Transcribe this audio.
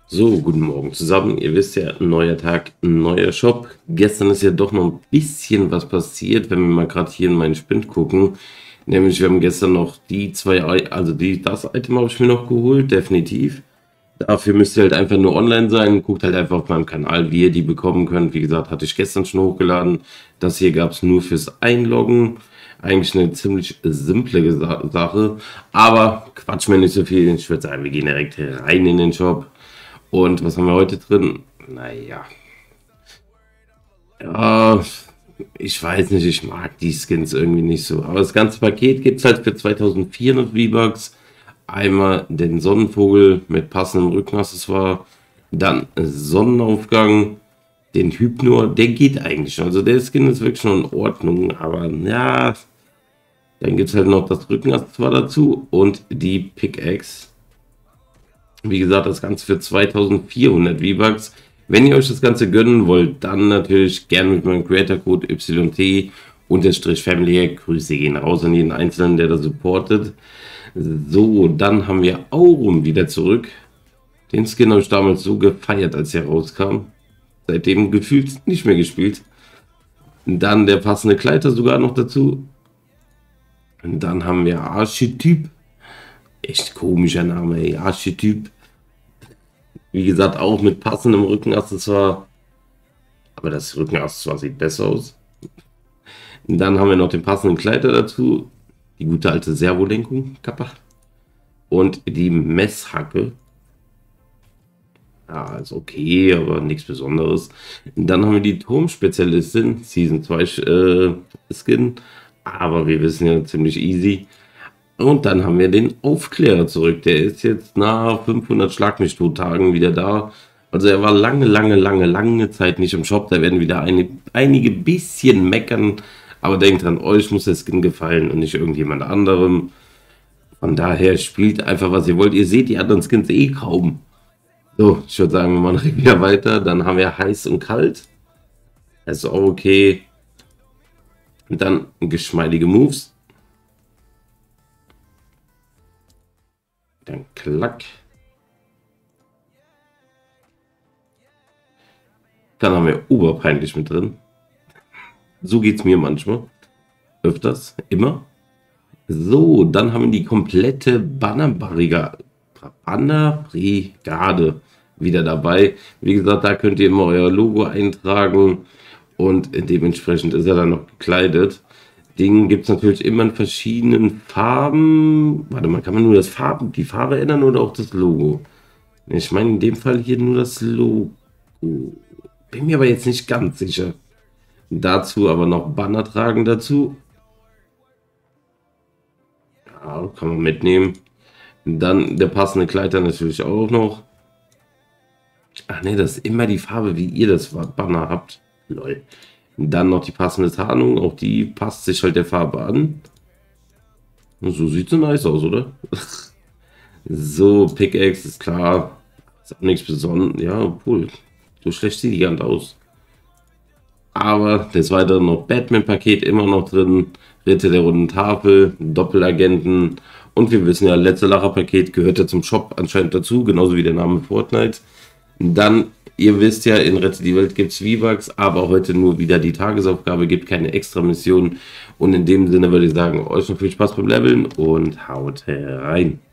So, guten Morgen zusammen. Ihr wisst ja, neuer Tag, neuer Shop. Gestern ist ja doch noch ein bisschen was passiert, wenn wir mal gerade hier in meinen Spind gucken. Nämlich, wir haben gestern noch die zwei, das Item habe ich mir noch geholt, definitiv. Dafür müsst ihr halt einfach nur online sein. Guckt halt einfach auf meinem Kanal, wie ihr die bekommen könnt. Wie gesagt, hatte ich gestern schon hochgeladen. Das hier gab es nur fürs Einloggen. Eigentlich eine ziemlich simple Sache. Aber quatsch mir nicht so viel. Ich würde sagen, wir gehen direkt rein in den Shop. Und was haben wir heute drin? Naja. Ja, ich weiß nicht, ich mag die Skins irgendwie nicht so. Aber das ganze Paket gibt es halt für 2400 V-Bucks. Einmal den Sonnenvogel mit passendem Rückenaccessoire. Dann Sonnenaufgang. Den Hypnor, der geht eigentlich schon. Also der Skin ist wirklich schon in Ordnung. Aber ja, dann gibt es halt noch das Rückenaccessoire dazu. Und die Pickaxe. Wie gesagt, das Ganze für 2400 V-Bucks. Wenn ihr euch das Ganze gönnen wollt, dann natürlich gerne mit meinem Creator-Code YT-Family. Grüße gehen raus an jeden Einzelnen, der da supportet. So, dann haben wir Aurum wieder zurück. Den Skin habe ich damals so gefeiert, als er rauskam. Seitdem gefühlt nicht mehr gespielt. Dann der passende Kleider sogar noch dazu. Und dann haben wir Archetyp. Echt komischer Name, ey. Archetyp. Wie gesagt, auch mit passendem Rückenaccessoire. Aber das Rückenaccessoire sieht besser aus. Und dann haben wir noch den passenden Kleider dazu. Die gute alte Servolenkung, Kappa. Und die Messhacke. Ja, ist okay, aber nichts Besonderes. Und dann haben wir die Turmspezialistin, Season 2 Skin. Aber wir wissen ja, ziemlich easy. Und dann haben wir den Aufklärer zurück. Der ist jetzt nach 500 Schlag mich tot Tagen wieder da. Also er war lange Zeit nicht im Shop. Da werden wieder einige bisschen meckern. Aber denkt dran, euch muss der Skin gefallen und nicht irgendjemand anderem. Von daher spielt einfach, was ihr wollt. Ihr seht die anderen Skins eh kaum. So, ich würde sagen, wir machen wieder weiter. Dann haben wir heiß und kalt. Das ist auch okay. Und dann geschmeidige Moves. Dann klack. Dann haben wir oberpeinlich mit drin. So geht es mir manchmal. Öfters, immer. So, dann haben wir die komplette Bannerbrigade wieder dabei. Wie gesagt, da könnt ihr immer euer Logo eintragen und dementsprechend ist er dann noch gekleidet. Ding gibt es natürlich immer in verschiedenen Farben. Warte mal, kann man nur die Farbe ändern oder auch das Logo? Ich meine in dem Fall hier nur das Logo. Bin mir aber jetzt nicht ganz sicher. Dazu aber noch Banner tragen dazu. Ja, kann man mitnehmen. Dann der passende Kleider natürlich auch noch. Ach ne, das ist immer die Farbe, wie ihr das Banner habt. Lol. Dann noch die passende Tarnung, auch die passt sich halt der Farbe an. Und so sieht sie nice aus, oder? So, Pickaxe ist klar. Ist auch nichts Besonderes. Ja, obwohl, so schlecht sieht die Hand aus. Aber des Weiteren noch Batman-Paket immer noch drin. Ritter der runden Tafel, Doppelagenten. Und wir wissen ja, letzte Lacher-Paket gehört ja zum Shop anscheinend dazu, genauso wie der Name Fortnite. Dann, ihr wisst ja, in Rette die Welt gibt es V-Bucks, aber heute nur wieder die Tagesaufgabe, gibt keine extra Mission. Und in dem Sinne würde ich sagen, euch noch viel Spaß beim Leveln und haut rein.